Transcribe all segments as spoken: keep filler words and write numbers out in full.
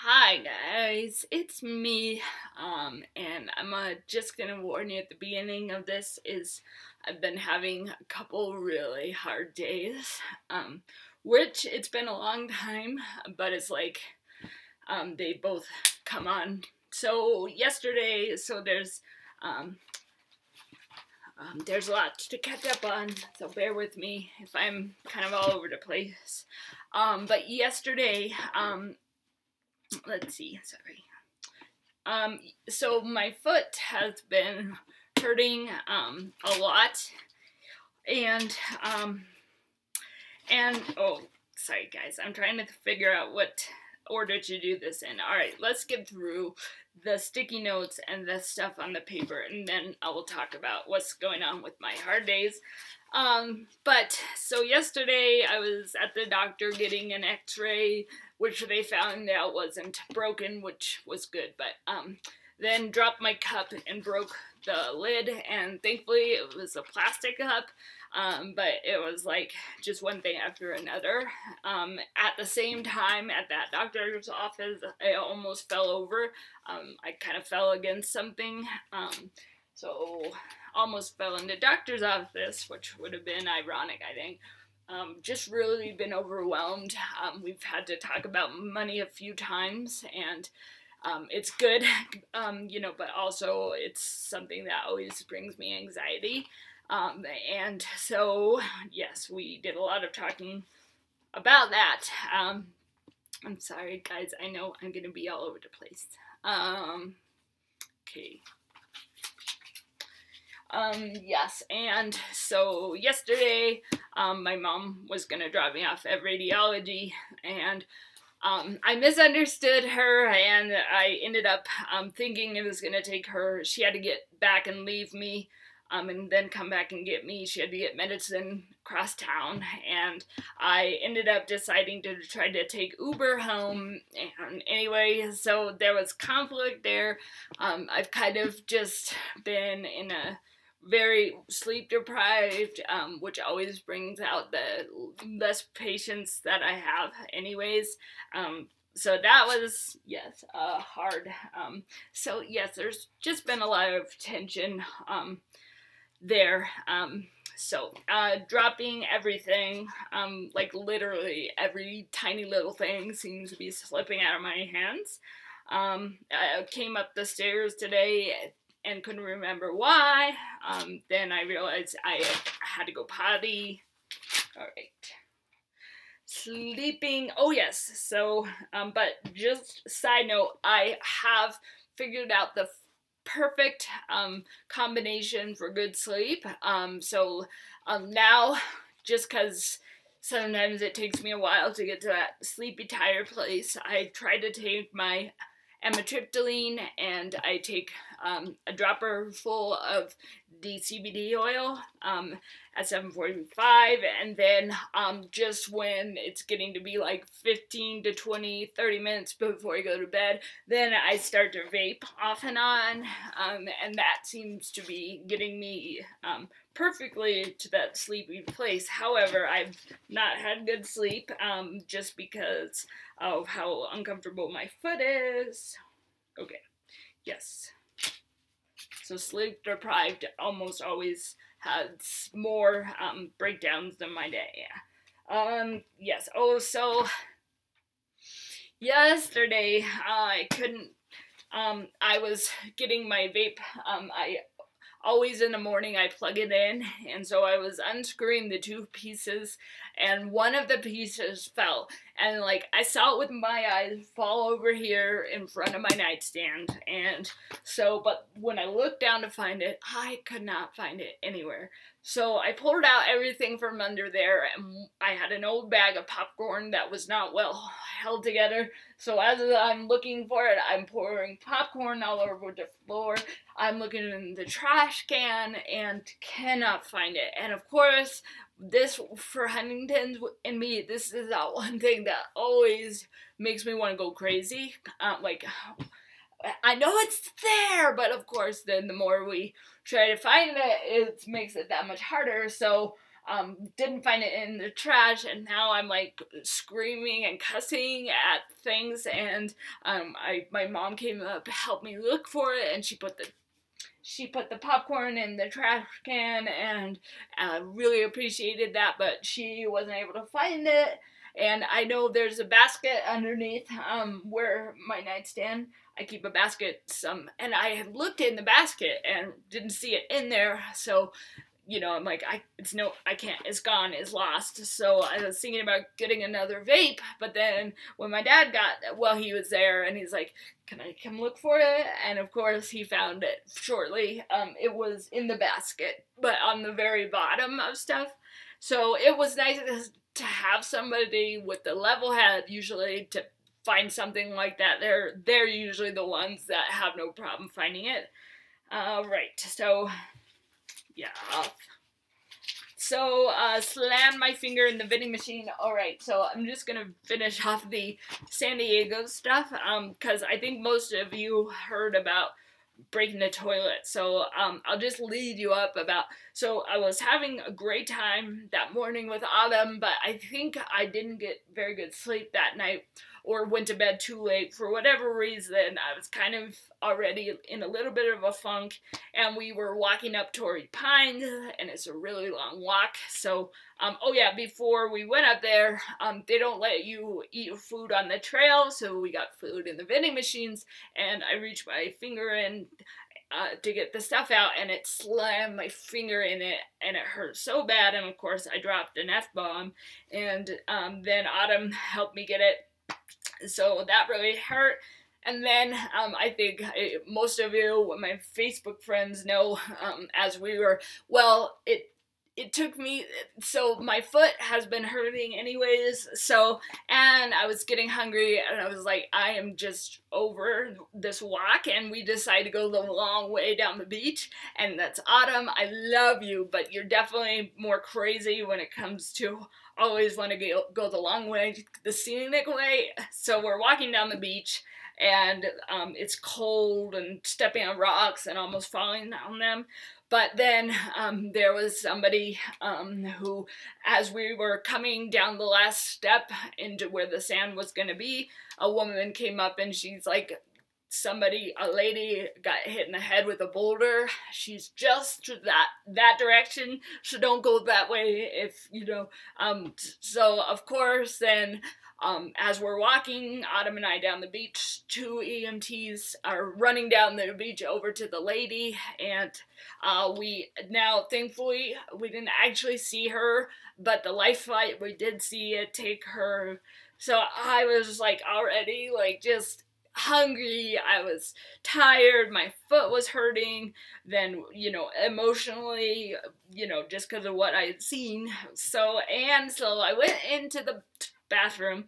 Hi guys, it's me, um, and I'm uh, just gonna warn you at the beginning of this is I've been having a couple really hard days, um, which it's been a long time, but it's like, um, they both come on. So yesterday, so there's, um, um, there's a lot to catch up on, so bear with me if I'm kind of all over the place. Um, but yesterday, um, let's see, sorry. Um, so my foot has been hurting um, a lot, and um, and oh, sorry guys, I'm trying to figure out what order to do this in. All right, let's get through the sticky notes and the stuff on the paper, and then I will talk about what's going on with my hard days. Um, but so yesterday I was at the doctor getting an x-ray, which they found out wasn't broken, which was good, but um, then dropped my cup and broke the lid, and thankfully it was a plastic cup, um, but it was like just one thing after another. Um, at the same time, at that doctor's office, I almost fell over. Um, I kind of fell against something, um, so almost fell in the doctor's office, which would have been ironic, I think. Um, just really been overwhelmed. Um, we've had to talk about money a few times, and um, it's good, um, you know, but also it's something that always brings me anxiety. Um, and so, yes, we did a lot of talking about that. Um, I'm sorry, guys. I know I'm going to be all over the place. Um, okay. Um, yes, and so yesterday, um, my mom was gonna drop me off at radiology, and, um, I misunderstood her, and I ended up, um, thinking it was gonna take her, she had to get back and leave me, um, and then come back and get me. She had to get medicine across town, and I ended up deciding to try to take Uber home, and anyway, so there was conflict there. um, I've kind of just been in a very sleep deprived, um, which always brings out the less patience that I have anyways. Um, so that was, yes, uh, hard. Um, so yes, there's just been a lot of tension um, there. Um, so uh, dropping everything, um, like literally every tiny little thing seems to be slipping out of my hands. Um, I came up the stairs today and couldn't remember why. Um, then I realized I had to go potty. All right. Sleeping. Oh, yes. So, um, but just side note, I have figured out the perfect um, combination for good sleep. Um, so um, now, just because sometimes it takes me a while to get to that sleepy, tired place, I try to take my amitriptyline, and I take um, a dropper full of the C B D oil um, at seven forty-five, and then um, just when it's getting to be like fifteen to twenty, thirty minutes before I go to bed, then I start to vape off and on, um, and that seems to be getting me um, perfectly to that sleepy place. However, I've not had good sleep um, just because of how uncomfortable my foot is. Okay, yes. So sleep deprived almost always has more um, breakdowns than my day. Um, yes. Oh, so yesterday uh, I couldn't. Um, I was getting my vape. Um, I always in the morning I plug it in, and so I was unscrewing the two pieces, and one of the pieces fell, and like I saw it with my eyes fall over here in front of my nightstand, and so but when I looked down to find it, I could not find it anywhere. So I pulled out everything from under there, and I had an old bag of popcorn that was not well held together. So as I'm looking for it, I'm pouring popcorn all over the floor. I'm looking in the trash can and cannot find it. And of course, this, for Huntington's and me, this is that one thing that always makes me want to go crazy. Um, like, I know it's there, but of course, then the more we try to find it, it makes it that much harder. So um, didn't find it in the trash, and now I'm like screaming and cussing at things, and um, I my mom came up, helped me look for it, and she put the she put the popcorn in the trash can, and uh, really appreciated that, but she wasn't able to find it. And I know there's a basket underneath um, where my nightstand, I keep a basket, some, and I had looked in the basket and didn't see it in there, so you know, I'm like, I, it's no, I can't, it's gone, it's lost. So I was thinking about getting another vape, but then when my dad got, well, he was there, and he's like, can I come look for it? And of course, he found it shortly. Um, it was in the basket, but on the very bottom of stuff. So it was nice to have somebody with the level head, usually, to find something like that. They're, they're usually the ones that have no problem finding it. Uh, right, so... yeah. So, uh, slam my finger in the vending machine. Alright, so I'm just gonna finish off the San Diego stuff, um, because I think most of you heard about breaking the toilet. So, um, I'll just lead you up about, so I was having a great time that morning with Autumn, but I think I didn't get very good sleep that night, or went to bed too late. For whatever reason, I was kind of already in a little bit of a funk, and we were walking up Torrey Pines, and it's a really long walk. So, um, oh yeah, before we went up there, um, they don't let you eat food on the trail, so we got food in the vending machines, and I reached my finger in Uh, to get the stuff out, and it slammed my finger in it, and it hurt so bad, and of course I dropped an F-bomb, and um, then Autumn helped me get it, so that really hurt. And then um, I think I, most of you, my Facebook friends, know, um, as we were, well, it it took me, so my foot has been hurting anyways, so, and I was getting hungry, and I was like, I am just over this walk, and we decided to go the long way down the beach, and that's Autumn. I love you, but you're definitely more crazy when it comes to always want to go, go the long way, the scenic way. So we're walking down the beach, and um, it's cold, and stepping on rocks, and almost falling on them. But then um, there was somebody um, who, as we were coming down the last step into where the sand was going to be, a woman came up, and she's like, somebody, a lady got hit in the head with a boulder. She's just that that direction, so don't go that way if, you know, um, so of course then, um, as we're walking, Autumn and I down the beach, two E M Ts are running down the beach over to the lady, and uh, we, now thankfully, we didn't actually see her, but the life flight, we did see it take her, so I was like already like just hungry, I was tired, my foot was hurting, then, you know, emotionally, you know, just because of what I had seen, so, and so I went into the bathroom,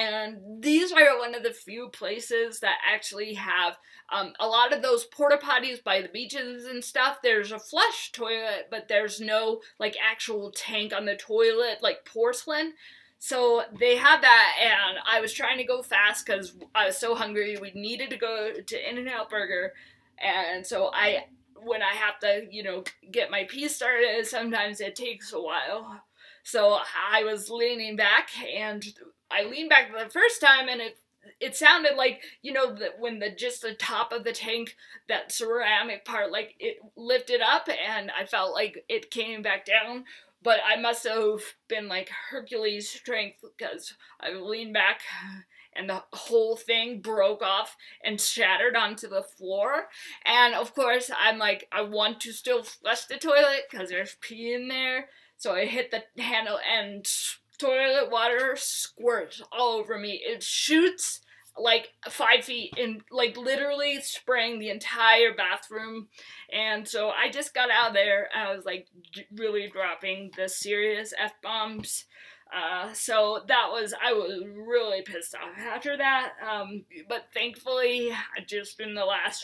and these are one of the few places that actually have, um, a lot of those porta potties by the beaches and stuff, there's a flush toilet, but there's no, like, actual tank on the toilet, like porcelain. So they had that, and I was trying to go fast because I was so hungry. We needed to go to In-N-Out Burger, and so I, when I have to, you know, get my pee started, sometimes it takes a while. So I was leaning back, and I leaned back the first time, and it it sounded like, you know, the, when the just the top of the tank, that ceramic part, like it lifted up, and I felt like it came back down. But I must have been like Hercules strength, because I leaned back and the whole thing broke off and shattered onto the floor. And of course, I'm like, I want to still flush the toilet because there's pee in there. So I hit the handle, and toilet water squirts all over me. It shoots like five feet in, like literally spraying the entire bathroom. And so I just got out of there, and I was like really dropping the serious F-bombs. Uh, so that was, I was really pissed off after that. Um, but thankfully, just in the last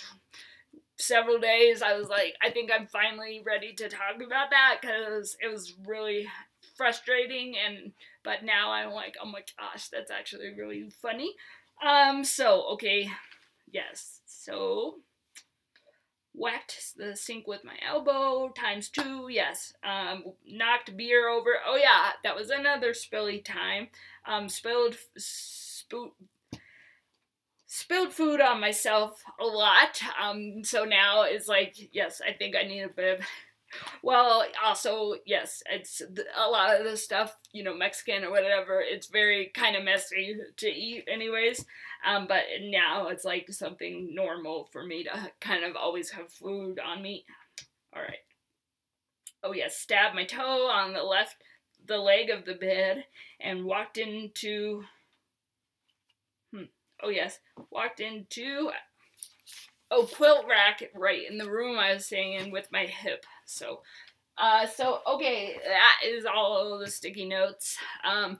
several days, I was like, I think I'm finally ready to talk about that, because it was really frustrating, and but now I'm like, oh my gosh, that's actually really funny. Um, so, okay, yes, so, whacked the sink with my elbow, times two, yes. Um, knocked beer over. Oh yeah, that was another spilly time. Um, spilled, spo- spilled food on myself a lot. Um, so now it's like, yes, I think I need a bit of, well, also, yes, it's a lot of the stuff, you know, Mexican or whatever, it's very kind of messy to eat anyways. Um, but now it's like something normal for me to kind of always have food on me. All right. Oh yes, stabbed my toe on the left, the leg of the bed, and walked into, hmm, oh yes, walked into, oh, quilt rack right in the room I was staying in with my hip. So, uh, so, okay, that is all the sticky notes. Um,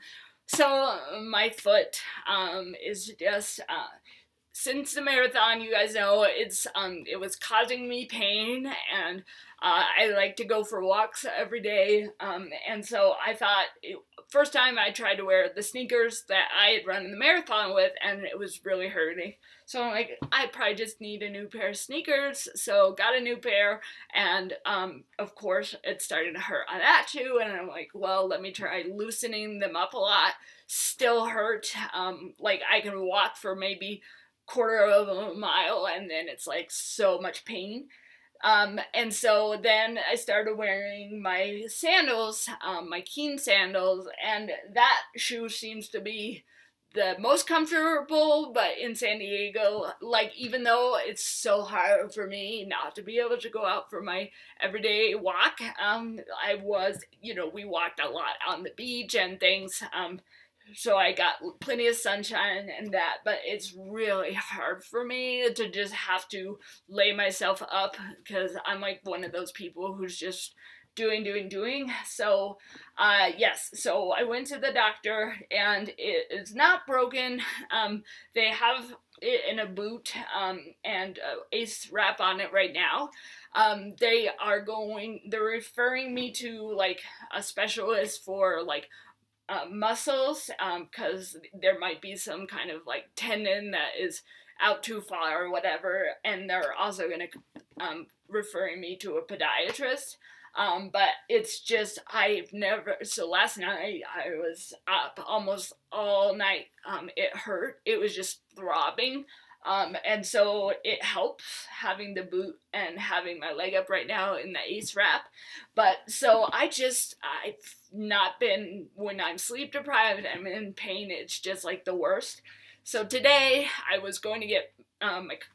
so my foot, um, is just, uh, since the marathon, you guys know, it's, um, it was causing me pain, and, uh, I like to go for walks every day, um, and so I thought, it, first time I tried to wear the sneakers that I had run the marathon with, and it was really hurting. So I'm like, I probably just need a new pair of sneakers, so got a new pair, and, um, of course, it started to hurt on that too, and I'm like, well, let me try loosening them up a lot. Still hurt, um, like, I can walk for maybe quarter of a mile, and then it's, like, so much pain. Um, and so then I started wearing my sandals, um, my Keen sandals, and that shoe seems to be the most comfortable, but in San Diego, like, even though it's so hard for me not to be able to go out for my everyday walk, um, I was, you know, we walked a lot on the beach and things, um, so I got plenty of sunshine and that, but it's really hard for me to just have to lay myself up, because I'm like one of those people who's just doing, doing, doing. So, uh, yes, so I went to the doctor, and it is not broken. Um, they have it in a boot, um, and uh, ace wrap on it right now. Um, they are going, they're referring me to, like, a specialist for, like, Uh, muscles, because um, there might be some kind of, like, tendon that is out too far or whatever, and they're also going to um, referring me to a podiatrist, um, but it's just, I've never, so last night I was up almost all night. Um, it hurt, it was just throbbing, um, and so it helps having the boot and having my leg up right now in the ace wrap. But so I just, I've not been, when I'm sleep deprived, I'm in pain, it's just like the worst. So today I was going to get um, my,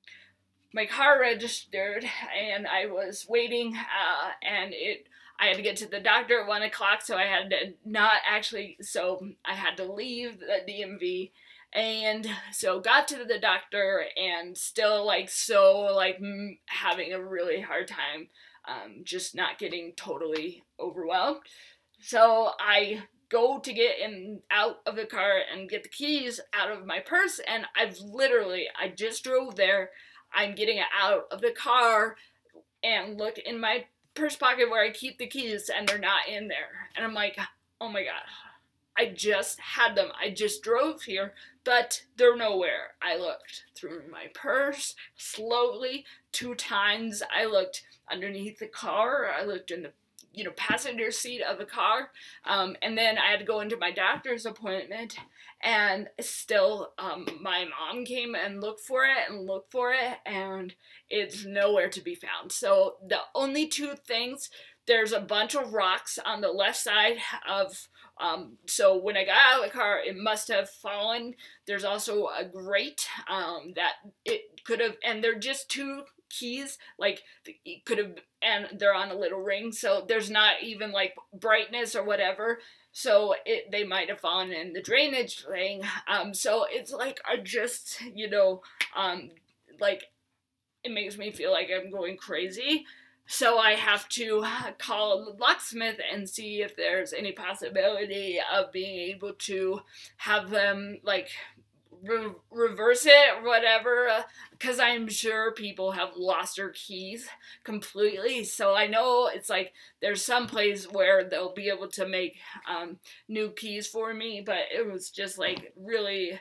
my car registered, and I was waiting, uh, and it, I had to get to the doctor at one o'clock, so I had to not actually, so I had to leave the D M V. And so got to the doctor, and still, like, so, like, m- having a really hard time, um, just not getting totally overwhelmed. So I go to get in out of the car and get the keys out of my purse, and I've literally, I just drove there, I'm getting out of the car, and look in my purse pocket where I keep the keys, and they're not in there. And I'm like, oh my god, I just had them. I just drove here, but they're nowhere. I looked through my purse slowly two times. I looked underneath the car. I looked in the, you know, passenger seat of the car. Um, and then I had to go into my doctor's appointment, and still, um, my mom came and looked for it and looked for it, and it's nowhere to be found. So the only two things, there's a bunch of rocks on the left side of, um, so when I got out of the car, it must have fallen. There's also a grate, um, that it could have, and they're just two keys, like, it could have, and they're on a little ring, so there's not even, like, brightness or whatever, so it, they might have fallen in the drainage thing, um, so it's like, I just, you know, um, like, it makes me feel like I'm going crazy. So I have to call the locksmith and see if there's any possibility of being able to have them, like, re- reverse it or whatever, because uh, I'm sure people have lost their keys completely. So I know it's like there's some place where they'll be able to make um, new keys for me, but it was just, like, really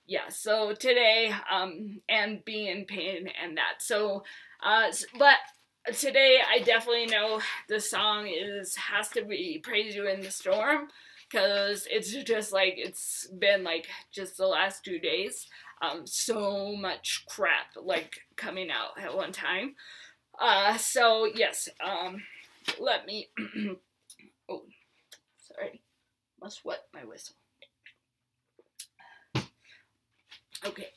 yeah, so today, um, and being in pain and that. So, uh, but today I definitely know the song is has to be Praise You in the Storm, because it's just like, it's been like just the last two days, um, so much crap like coming out at one time. Uh, so yes, um, let me, oh, sorry, must wet my whistle. Okay.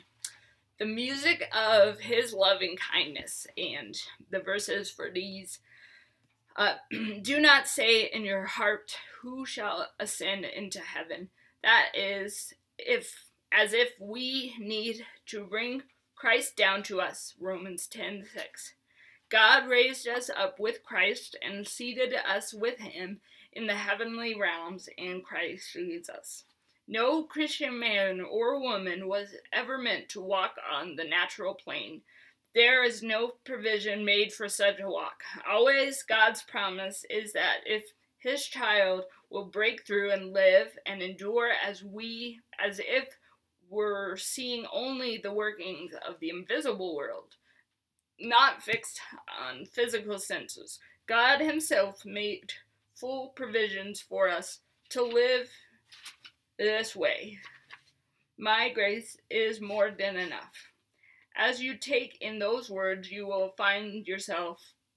The music of his loving kindness, and the verses for these. Uh, do not say in your heart, who shall ascend into heaven? That is, if as if we need to bring Christ down to us. Romans ten six. God raised us up with Christ and seated us with him in the heavenly realms in Christ Jesus. No Christian man or woman was ever meant to walk on the natural plane. There is no provision made for such a walk. Always God's promise is that if his child will break through and live and endure as we, as if we're seeing only the workings of the invisible world, not fixed on physical senses. God himself made full provisions for us to live this way. My grace is more than enough. As you take in those words, you will find yourself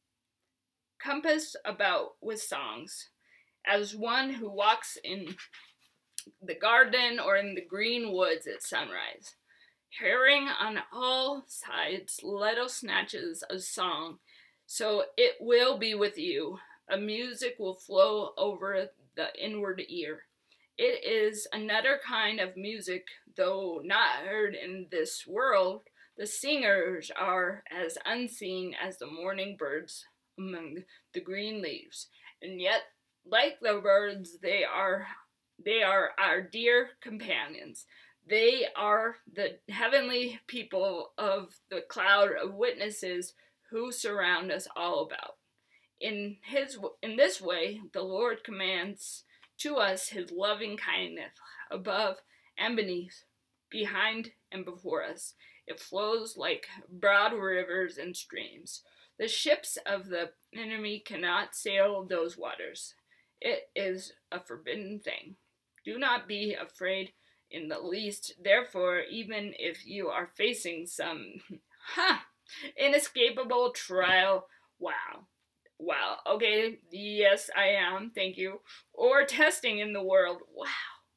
compassed about with songs, as one who walks in the garden or in the green woods at sunrise, hearing on all sides little snatches of song. So it will be with you. A music will flow over the inward ear. It is another kind of music, though not heard in this world. The singers are as unseen as the morning birds among the green leaves, and yet, like the birds, they are they are our dear companions. They are the heavenly people of the cloud of witnesses who surround us all about. In his in this way, the Lord commands to us his loving kindness above and beneath, behind and before us. It flows like broad rivers and streams. The ships of the enemy cannot sail those waters. It is a forbidden thing. Do not be afraid in the least. Therefore, even if you are facing some huh, inescapable trial, wow. Wow. Okay. Yes, I am. Thank you. Or testing in the world. Wow.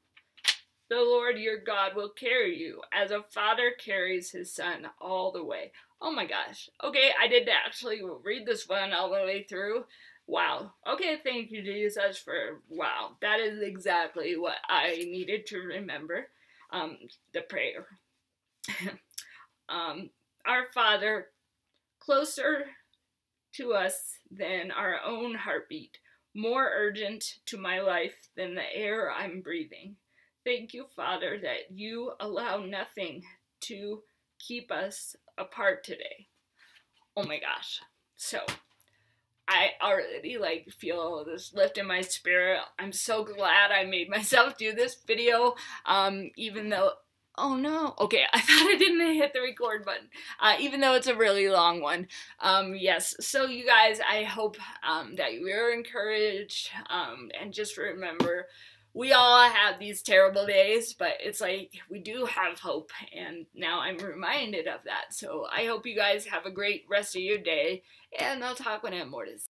The Lord your God will carry you as a father carries his son all the way. Oh my gosh. Okay, I did actually read this one all the way through. Wow. Okay, thank you, Jesus, for wow. That is exactly what I needed to remember. Um, the prayer. um, our Father, closer to us than our own heartbeat, more urgent to my life than the air I'm breathing. Thank you, Father, that you allow nothing to keep us apart today. Oh my gosh. So, I already like feel this lift in my spirit. I'm so glad I made myself do this video, um, even though, oh no, okay, I thought I didn't hit the record button, uh, even though it's a really long one. Um, yes, so you guys, I hope um, that you're encouraged, um, and just remember, we all have these terrible days, but it's like we do have hope, and now I'm reminded of that. So I hope you guys have a great rest of your day, and I'll talk when I have more to say.